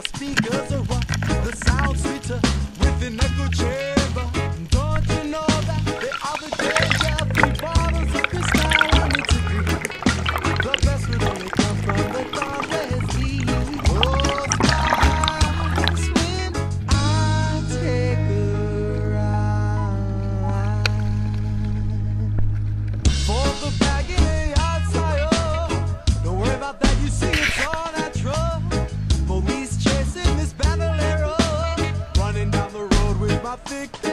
speakers are rough, the sound sweeter with an echo chamber. Don't you know that they are the danger? Three bottles of crystal on it to drink. The best would only come from the dawnless sea. Oh, sparks when I take a ride. For the bag in the outside, oh, don't worry about that, you see it's all natural. Police chasing this battle arrow, running down the road with my thick